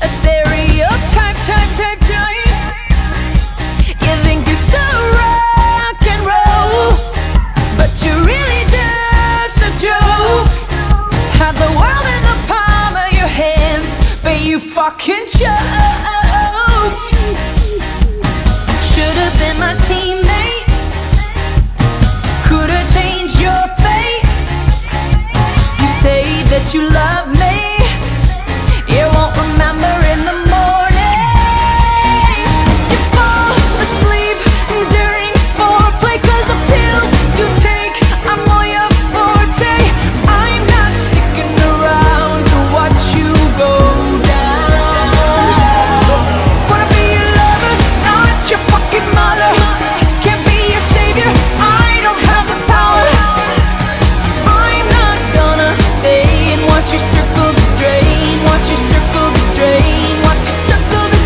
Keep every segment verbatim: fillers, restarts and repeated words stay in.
a stereotype, type, type, type. You think you're so rock and roll, but you're really just a joke. Have the world in the palm of your hands, but you fucking choked. Should've been my teammate, could've changed your fate. You say that you love me, you won't remember in the morning. You fall asleep during foreplay, 'cause the pills you take are more your forte. I'm not sticking around to watch you go down. Wanna be your lover, not your fucking mother. Can't be your savior, I don't have the power. I'm not gonna stay and watch you circle the drain. Watch you circle the drain. Watch you circle the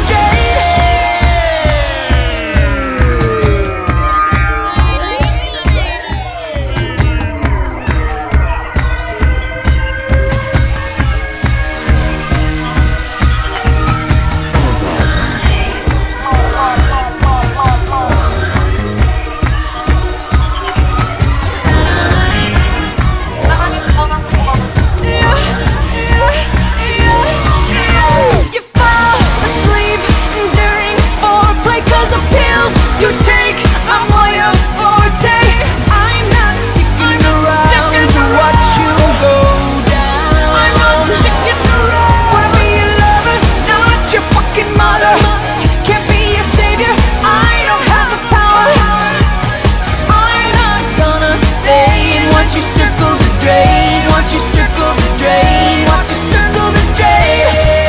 You fall asleep during foreplay, 'cause the pills you take are more your forte. I'm not sticking around to watch you go down. I'm not sticking around. Wanna be your lover, not your fucking mother. Can't be your savior, I don't have the power. I'm not gonna stay and watch you circle the drain. Watch you circle the drain. Watch you circle the drain.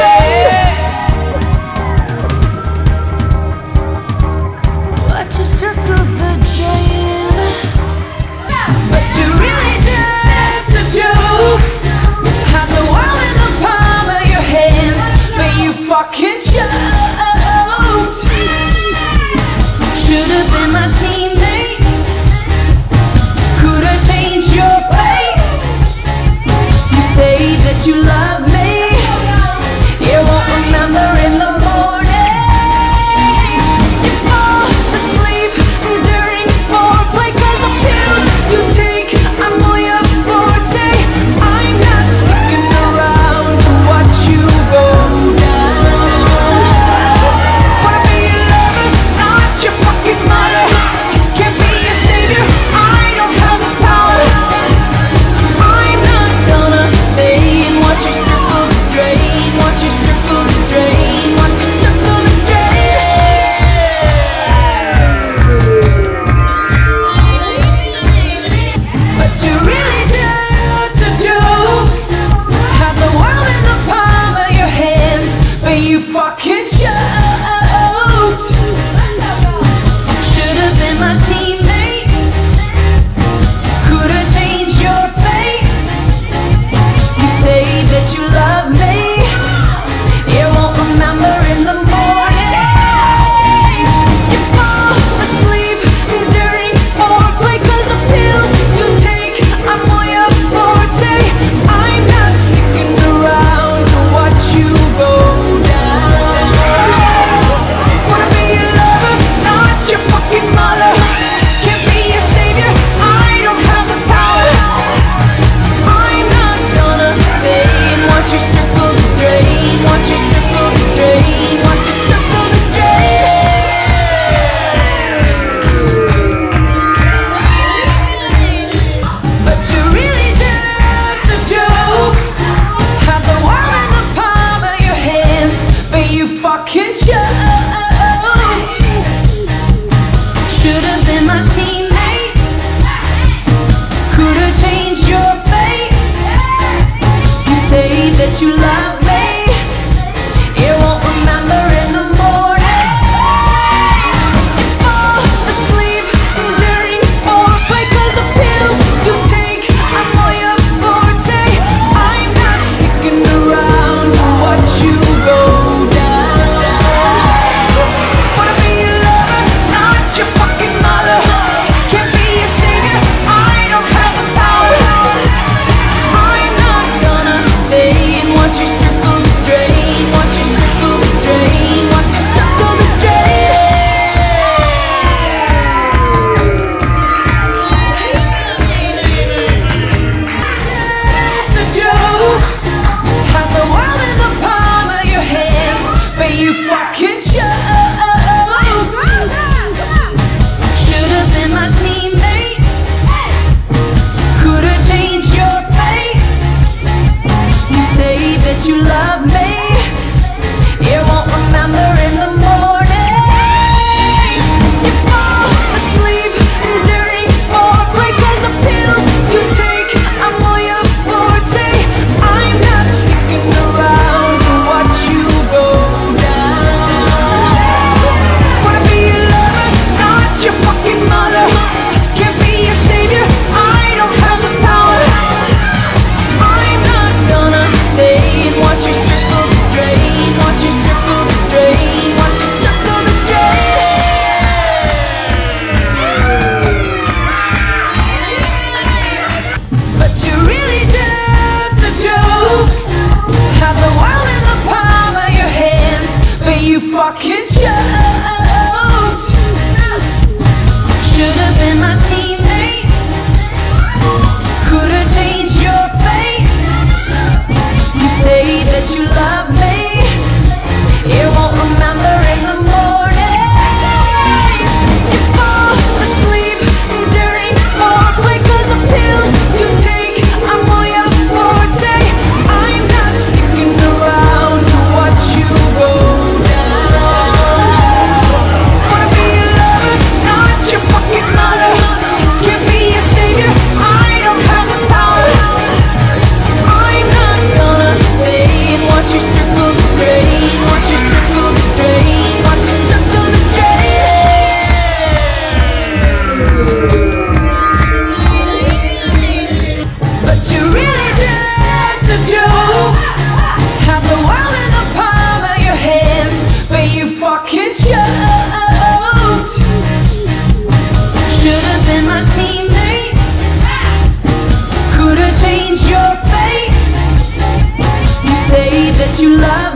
Watch you circle the drain. But you're really just a joke. Have the world in the palm of your hands, but you fucking choked. Should've been my teammate, could've changed your fate. You say that you love me, you won't remember in the morning. You fall asleep during foreplay, 'cause the pills you take are more your forte. I'm not sticking around to watch you go down. Wanna be your lover, not your fucking mother. Can't be your savior, I don't have the power. I'm not gonna stay and watch you circle you fucking choked. Should've been my teammate, could've changed your fate. You say that you love me, you won't remember in the morning. You fall asleep during foreplay 'cause the pills you take are more your forte. I'm not sticking around to watch you go down. Wanna be your lover, not your fucking mother. Can't be your savior, I don't have the power. I'm not gonna stay and watch you circle the drain. Watch you circle the drain. Watch you circle the drain. But you're really just a joke. Have the world in the palm of your hands, but you fucking choked. Should've been my teammate, could've changed your fate. You say that you love me, you won't remember in the morning. You fall asleep during foreplay 'cause the pills you take are more your forte. I'm not sticking around to watch you go down. Wanna be your lover, not your fucking mother. Can't be your savior, I don't have the power. I'm not gonna stay and watch you circle the drain. Watch you circle the drain. Watch you circle the drain. But you're really just a joke. Have the world in the palm of your hands, but you fucking choked. Should've been my teammate, could've changed your fate. You say that you love